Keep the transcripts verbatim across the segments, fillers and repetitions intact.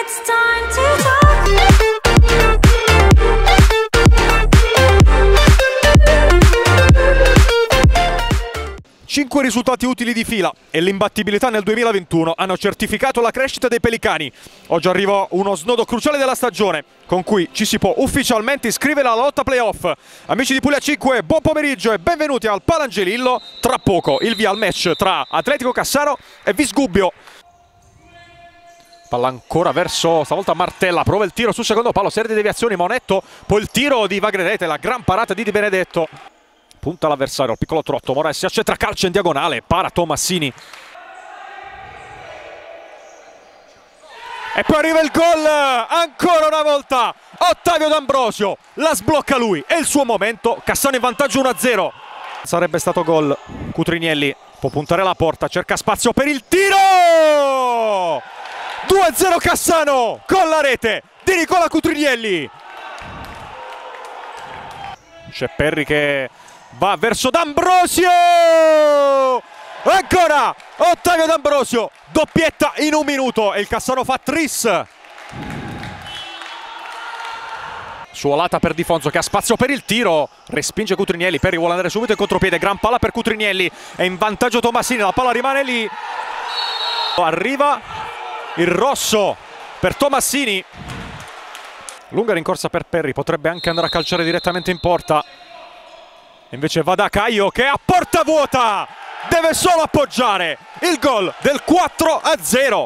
it's time to talk. Cinque risultati utili di fila e l'imbattibilità nel duemilaventuno hanno certificato la crescita dei Pelicani. Oggi arriva uno snodo cruciale della stagione, con cui ci si può ufficialmente iscrivere alla lotta playoff. Amici di Puglia cinque, buon pomeriggio e benvenuti al Palangelillo. Tra poco il via al match tra Atletico Cassano e Visgubbio. Palla ancora verso, stavolta Martella, prova il tiro sul secondo palo, serie di deviazioni, Monetto, poi il tiro di Vagrerete, la gran parata di Di Benedetto. Punta l'avversario, il piccolo trotto, Moraes si accentra, calcio in diagonale, para Tomassini. E poi arriva il gol, ancora una volta, Ottavio D'Ambrosio, la sblocca lui, è il suo momento, Cassano in vantaggio uno a zero. Sarebbe stato gol, Cutrinielli può puntare la porta, cerca spazio per il tiro! due a zero Cassano, con la rete di Nicola Cutrinielli. C'è Perri che va verso D'Ambrosio, ancora Ottavio D'Ambrosio, doppietta in un minuto e il Cassano fa tris. Suolata per Di Fonzo che ha spazio per il tiro, respinge Cutrinielli, Perri vuole andare subito in contropiede, gran palla per Cutrinielli, è in vantaggio Tomassini, la palla rimane lì, arriva il rosso per Tomassini, lunga rincorsa per Perri, potrebbe anche andare a calciare direttamente in porta. Invece va da Caio che a porta vuota deve solo appoggiare il gol del quattro a zero.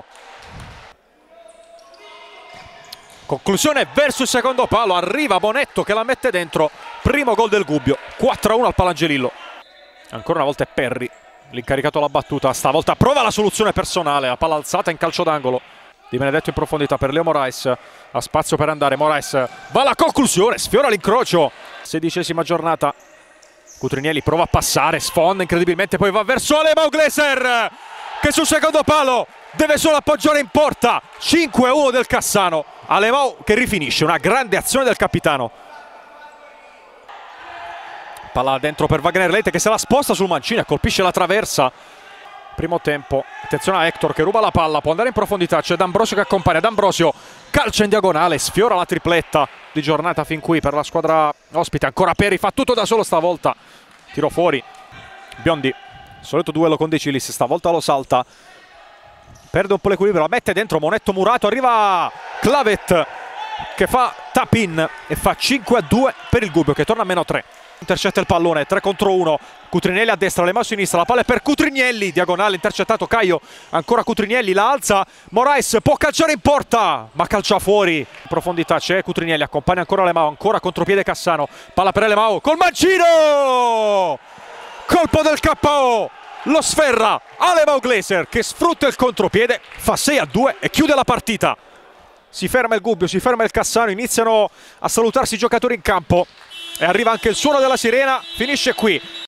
Conclusione verso il secondo palo, arriva Monetto che la mette dentro, primo gol del Gubbio, quattro a uno al Palangelillo. Ancora una volta è Perri l'incaricato alla battuta, stavolta prova la soluzione personale, la palla alzata in calcio d'angolo. Di Benedetto in profondità per Leo Moraes, ha spazio per andare, Moraes va alla conclusione, sfiora l'incrocio, sedicesima giornata. Cutrinielli prova a passare, sfonda incredibilmente, poi va verso Alemão Gleser che sul secondo palo deve solo appoggiare in porta. Cinque a uno del Cassano, Alemão che rifinisce, una grande azione del capitano. Palla dentro per Wagner Leite che se la sposta sul mancino e colpisce la traversa. Primo tempo, attenzione a Hector che ruba la palla, può andare in profondità, c'è D'Ambrosio che accompagna, D'Ambrosio calcia in diagonale, sfiora la tripletta di giornata fin qui per la squadra ospite. Ancora Perri, fa tutto da solo stavolta, tiro fuori, Biondi, solito duello con De Cilis, stavolta lo salta, perde un po' l'equilibrio, la mette dentro, Monetto murato, arriva Clavet che fa tap in e fa cinque a due per il Gubbio che torna a meno tre. Intercetta il pallone, tre contro uno, Cutrinielli a destra, Alemão a sinistra, la palla è per Cutrinielli, diagonale intercettato Caio, ancora Cutrinielli, la alza, Moraes può calciare in porta, ma calcia fuori, in profondità c'è Cutrinielli, accompagna ancora Alemão, ancora contropiede Cassano, palla per Alemão, col mancino, colpo del K O, lo sferra Alemão Gleser che sfrutta il contropiede, fa sei a due e chiude la partita. Si ferma il Gubbio, si ferma il Cassano, iniziano a salutarsi i giocatori in campo. E arriva anche il suono della sirena, finisce qui